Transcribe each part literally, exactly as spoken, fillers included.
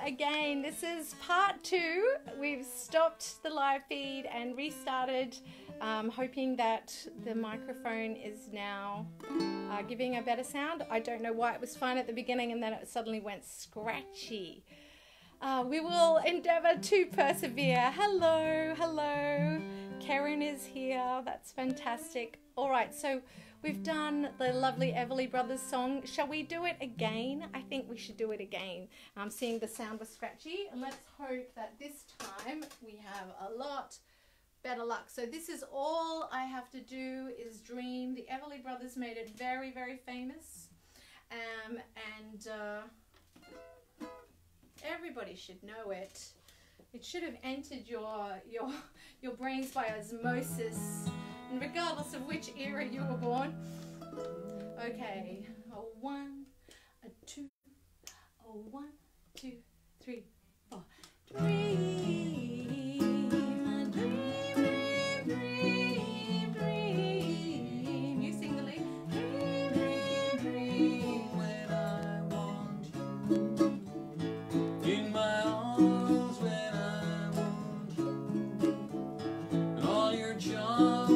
again. This is part two. We've stopped the live feed and restarted, um, hoping that the microphone is now uh, giving a better sound. I don't know why it was fine at the beginning and then it suddenly went scratchy. Uh, we will endeavour to persevere. Hello, hello. Karen is here. That's fantastic. All right, so we've done the lovely Everly Brothers song. Shall we do it again? I think we should do it again. I'm seeing the sound was scratchy, and let's hope that this time we have a lot better luck. So this is all I have to do is dream. The Everly Brothers made it very, very famous. Um, and uh, everybody should know it. It should have entered your, your, your brains by osmosis. And regardless of which era you were born. Okay, a one, a two, a one, two, three, four. Dream, dream, dream, dream, dream. You sing the lead. Dream, dream, dream when I want you. In my arms when I want you. And all your charms.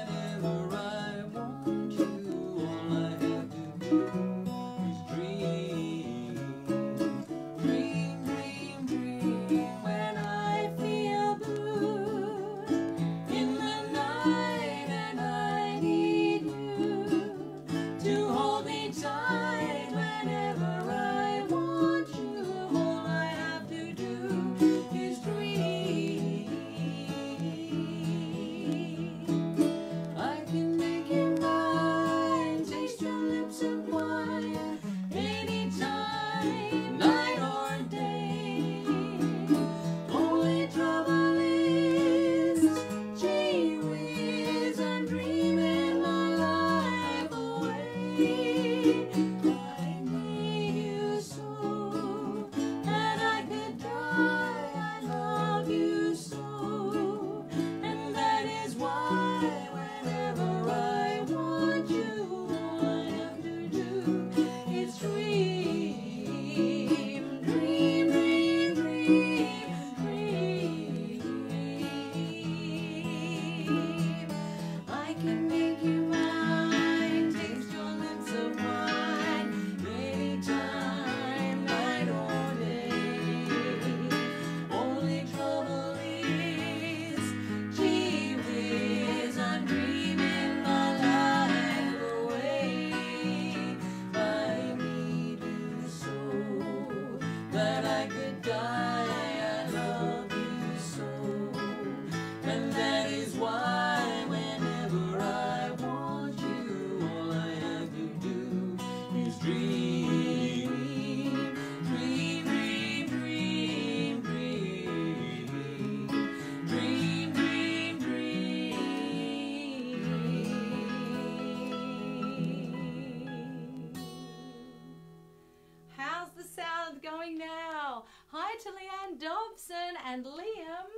And Liam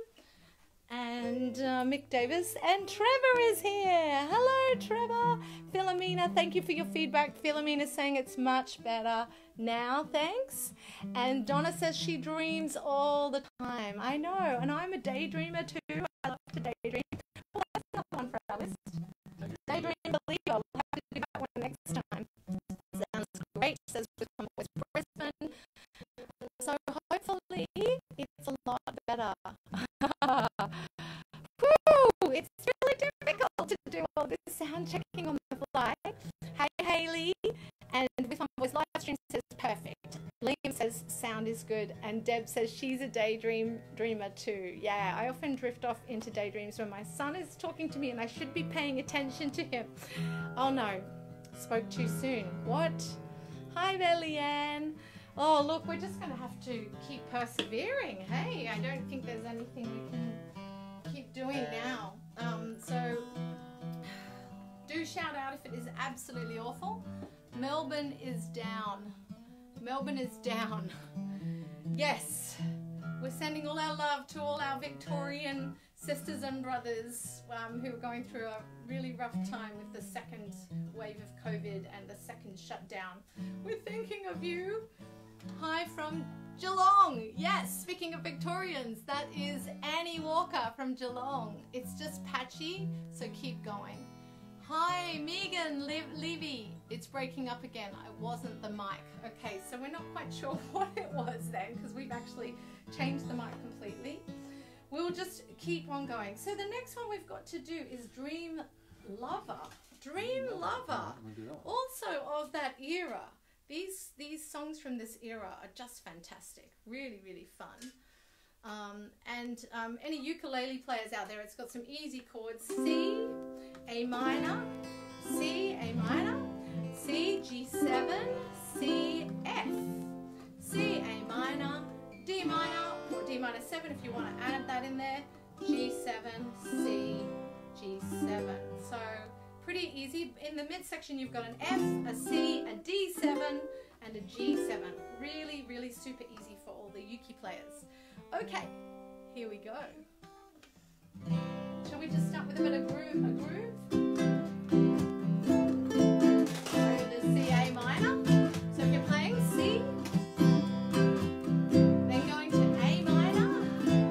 and uh, Mick Davis and Trevor is here. Hello, Trevor. Philomena, thank you for your feedback. Philomena saying it's much better now, thanks. And Donna says she dreams all the time. I know, and I'm a daydreamer too. I love to daydream. Well, that's another one for our list. Daydream believer. We'll have to do that one next time. Sounds great. Says with West Brisbane. So hopefully it's a lot better. Woo, it's really difficult to do all this sound checking on the fly. Hey Haley, and with my voice live stream says perfect. Liam says sound is good, and Deb says she's a daydream dreamer too. Yeah, I often drift off into daydreams when my son is talking to me and I should be paying attention to him. Oh no, spoke too soon. What? Hi there, Leanne. Oh, look, we're just going to have to keep persevering. Hey, I don't think there's anything we can keep doing now. Um, so, do shout out if it is absolutely awful. Melbourne is down. Melbourne is down. Yes, we're sending all our love to all our Victorian sisters and brothers um, who are going through a really rough time with the second wave of COVID and the second shutdown. We're thinking of you. Hi from Geelong. Yes, speaking of Victorians, that is Annie Walker from Geelong. It's just patchy, so keep going. Hi, Megan Liv Levy. It's breaking up again. I wasn't the mic. Okay, so we're not quite sure what it was then, because we've actually changed the mic completely. We'll just keep on going. So the next one we've got to do is Dream Lover. Dream Lover, also of that era. These these songs from this era are just fantastic. Really, really fun. Um, and um, any ukulele players out there, it's got some easy chords. C, A minor, C, A minor, C, G seven, C, F, C, A minor, D minor, or D minor seven if you want to add that in there, G seven, C, G seven. So pretty easy. In the midsection you've got an F, a C, a D seven, and a G seven. Really, really super easy for all the uke players. Okay, here we go. Shall we just start with a bit of groove? A groove? So the C, A minor. So if you're playing C, then going to A minor.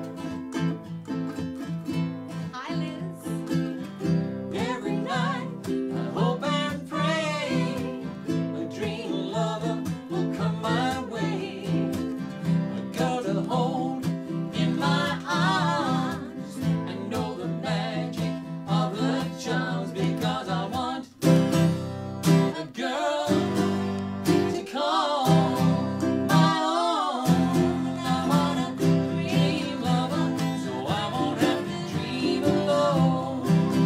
Hi, Liz. Every night I hope and pray a dream lover will come my way, a girl to hold in my arms and know the magic of her charms, because I want a girl to call my own. I want a dream lover so I won't have to dream alone.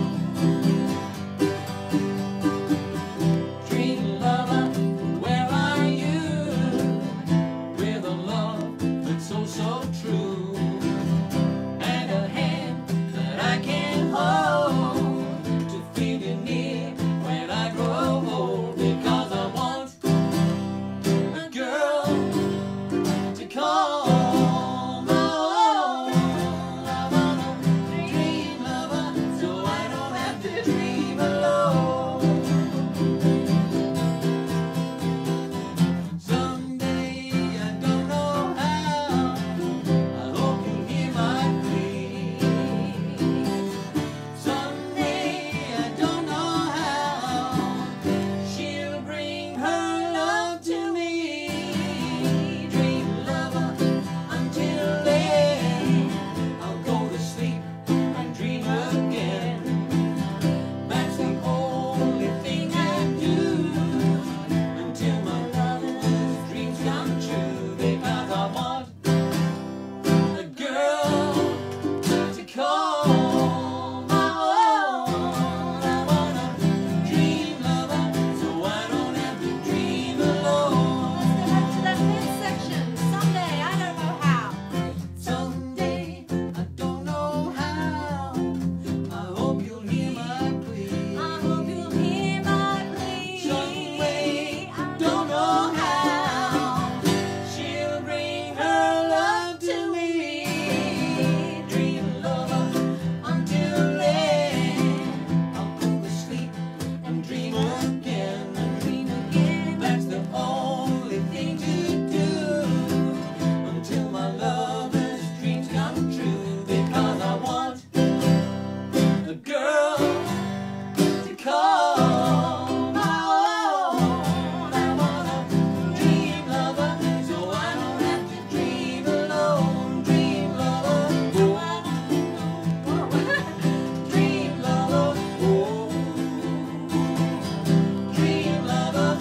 Dream lover, where are you? With a love that's so, so true, and a hand that I can hold to feel you near when I grow old, because I want a girl to call my own. I want a dream lover so I don't have to dream alone. Someday, I don't know how, I hope you'll hear my plea. Someday, I don't know how, she'll bring her love to me. Dream lover, until then, I'll go to sleep and dream again. That's the only thing I do until my lover's dreams come true, because I want a girl to call my own. I want a dream lover so I don't have to dream alone. Let's go back to that midsection. Someday, I don't know how. Someday, I don't know how, I hope you'll hear my plea. I hope you'll hear my plea. Some way, I don't know how, she'll bring her love to me. Dream lover, until then, I'll go to sleep and dream again, and dream again. That's the only thing to do until my lover's dreams come true, because I want a girl to call my own. I want a dream lover so I don't have to dream alone. Dream lover, oh, dream lover, oh, dream lover,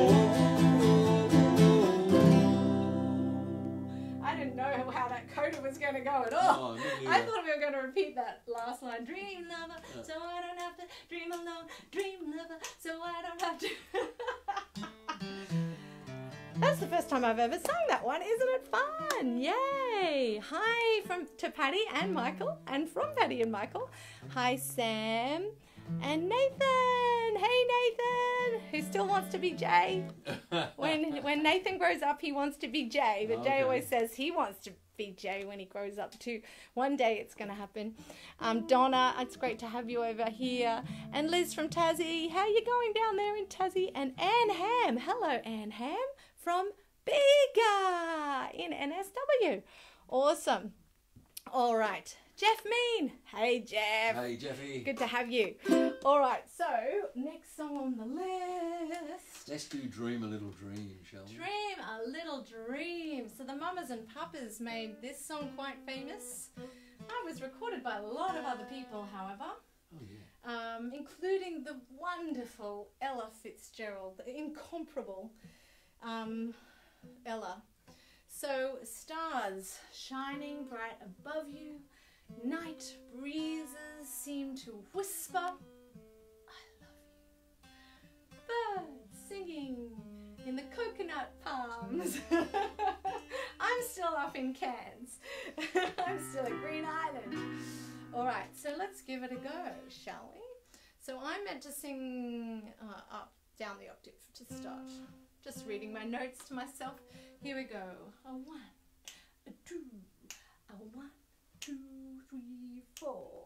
oh. I didn't know how that coda was going to go at all. Oh, me I neither. thought we were going to repeat that last line. Dream lover, so I don't have to dream alone. Dream lover, so I don't have to. That's the first time I've ever sung that one. Isn't it fun? Yay! Hi from to Patty and Michael, and from Patty and Michael. Hi Sam and Nathan. Hey Nathan, who still wants to be Jay. When when Nathan grows up, he wants to be Jay, but Jay Okay. always says he wants to be Jay when he grows up too. One day it's going to happen. Um, Donna, it's great to have you over here. And Liz from Tassie, how you going down there in Tassie? And Anne Ham, hello Anne Ham from Bega in N S W. Awesome. All right. Jeff Mean. Hey, Jeff. Hey, Jeffy. Good to have you. All right. So, next song on the list. Let's do Dream a Little Dream, shall we? Dream a Little Dream. So, the Mamas and Papas made this song quite famous. It was recorded by a lot of other people, however. Oh, yeah. Um, including the wonderful Ella Fitzgerald, the incomparable um, Ella. So, stars shining bright above you, night breezes seem to whisper, I love you. Birds singing in the coconut palms. I'm still up in Cairns. I'm still at Green Island. All right, so let's give it a go, shall we? So I'm meant to sing uh, up, down the octave to start. Just reading my notes to myself. Here we go. A one, a two, a one, two, three, four.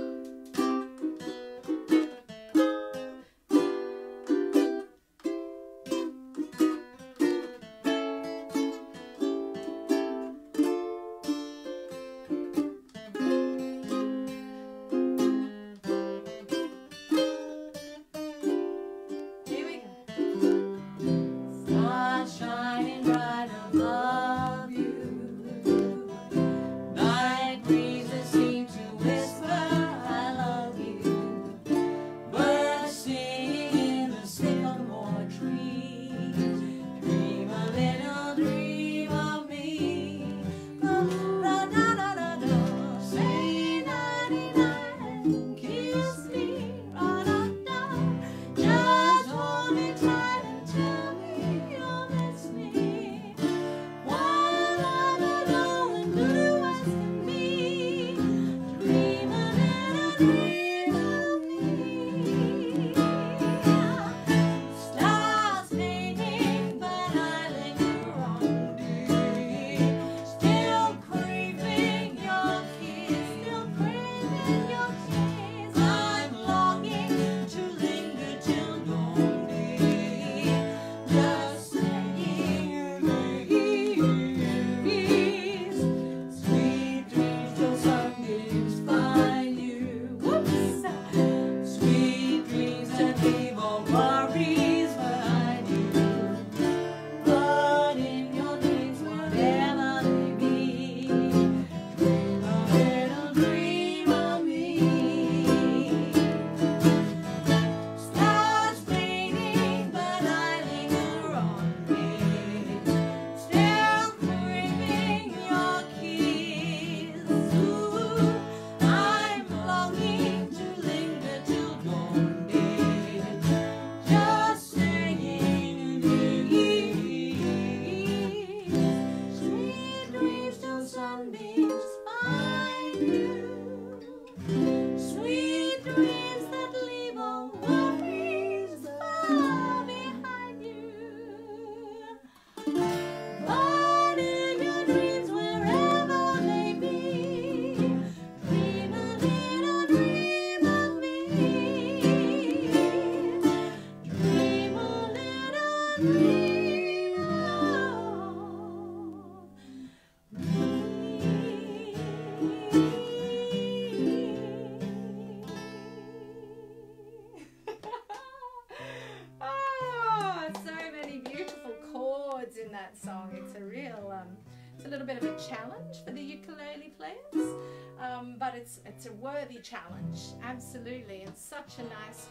Challenge for the ukulele players, um, but it's it's a worthy challenge, absolutely. It's such a nice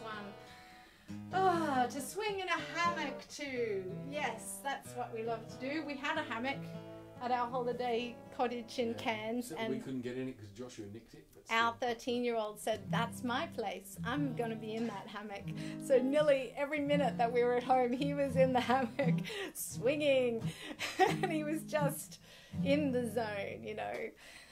one. Oh, to swing in a hammock too. Yes, that's what we love to do. We had a hammock at our holiday cottage in Yeah. Cairns, Except and we couldn't get in it because Joshua nicked it. But our still. thirteen-year-old said, that's my place. I'm going to be in that hammock. So nearly every minute that we were at home, he was in the hammock swinging. And he was just in the zone, you know.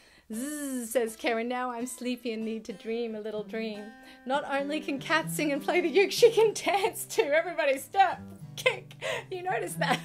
Zzz, says Karen, now I'm sleepy and need to dream a little dream. Not only can Kat sing and play the uke, she can dance too. Everybody step, kick. You notice that?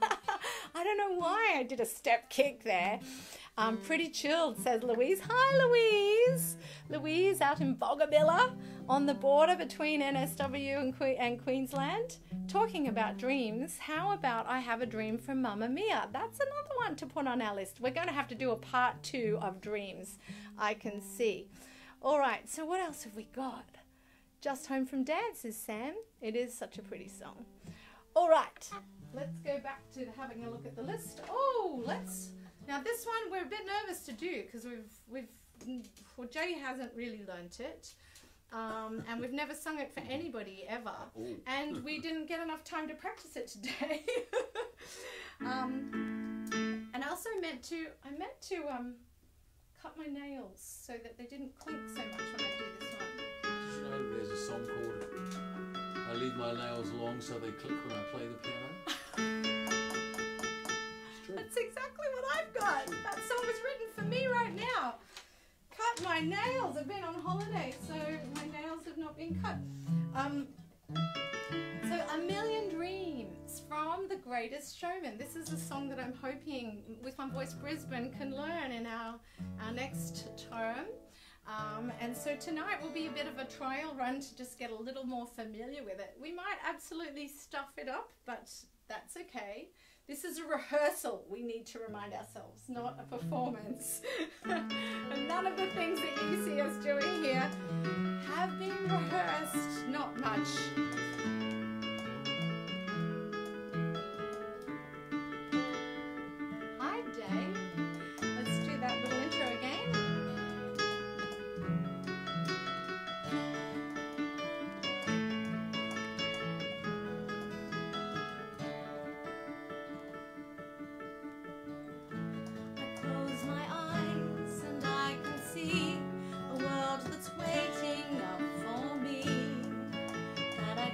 I don't know why I did a step kick there. Um, pretty chilled, says Louise. Hi, Louise. Louise out in Bogabilla on the border between N S W and, que- and Queensland. talking about dreams, how about I have a dream from Mamma Mia? That's another one to put on our list. We're going to have to do a part two of dreams, I can see. All right, so what else have we got? Just Home from Dance, says Sam. It is such a pretty song. All right, let's go back to having a look at the list. Oh, let's... Now this one we're a bit nervous to do because we've... we've well, Jody hasn't really learnt it. Um, and we've never sung it for anybody ever. Ooh. And we didn't get enough time to practice it today. um, and I also meant to... I meant to um, cut my nails so that they didn't clink so much when I do this one. Did you know there's a song called I Leave My Nails Long So They Click When I Play the Piano? It's true. That's exactly what I've got. That song was written for me right now. Cut my nails. I've been on holiday, so my nails have not been cut. Um, so A Million Dreams from The Greatest Showman. This is a song that I'm hoping With My Voice Brisbane can learn in our, our next term. Um, and so tonight will be a bit of a trial run to just get a little more familiar with it. We might absolutely stuff it up, but that's okay. This is a rehearsal, we need to remind ourselves, not a performance. And none of the things that you see us doing here have been rehearsed, not much. Hi, Dave. Let's do that little intro again. Close my eyes and I can see a world that's waiting up for me, that I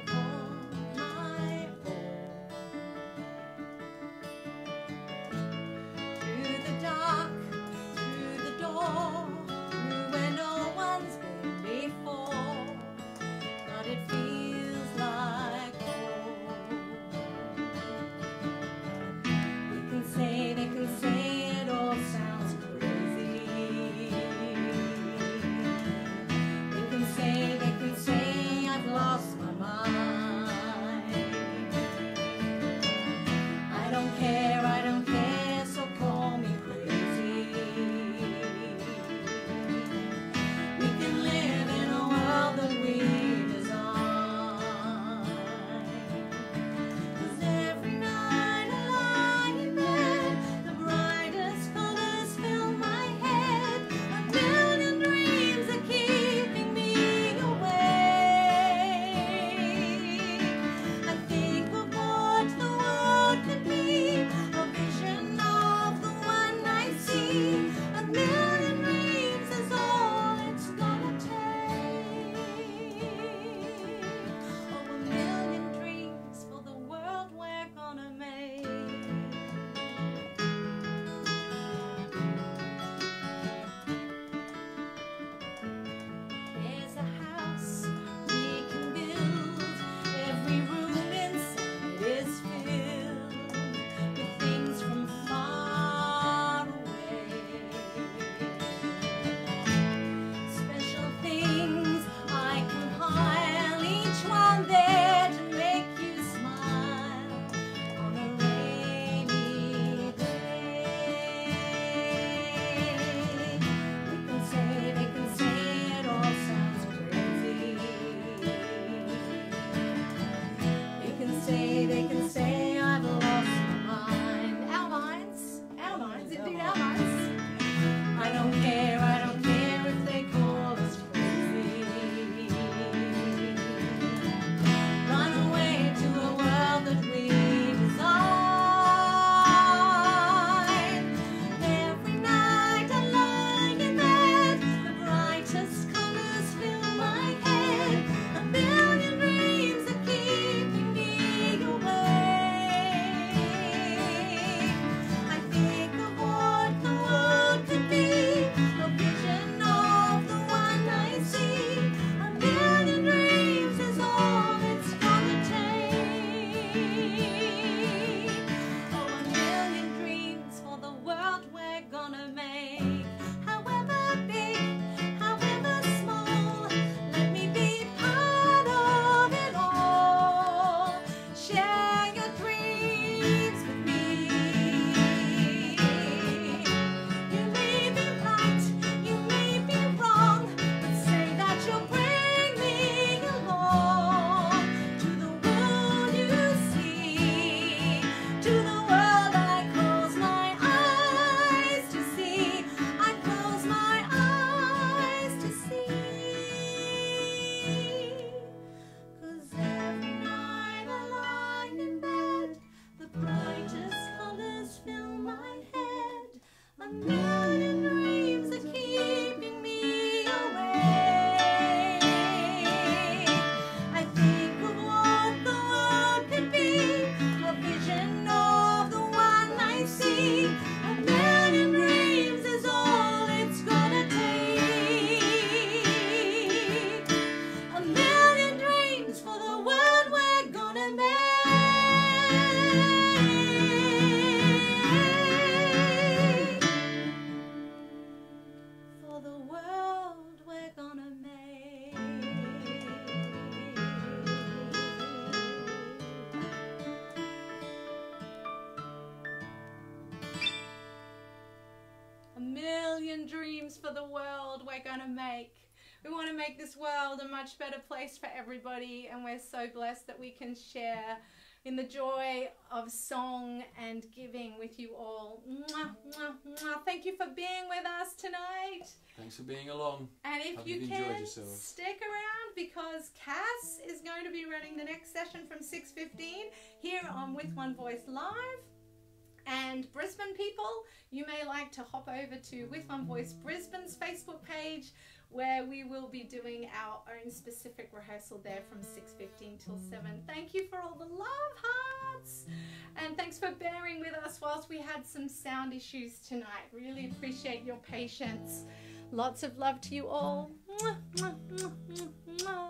for the world we're going to make. We want to make this world a much better place for everybody, and we're so blessed that we can share in the joy of song and giving with you all. Mwah, mwah, mwah. Thank you for being with us tonight. Thanks for being along. And if Hope you you've enjoyed can, yourself. stick around, because Cass is going to be running the next session from six fifteen here on With One Voice Live. And Brisbane people, you may like to hop over to With One Voice Brisbane's Facebook page, where we will be doing our own specific rehearsal there from six fifteen till seven. Thank you for all the love hearts, and thanks for bearing with us whilst we had some sound issues tonight. Really appreciate your patience. Lots of love to you all. Mwah, mwah, mwah, mwah, mwah.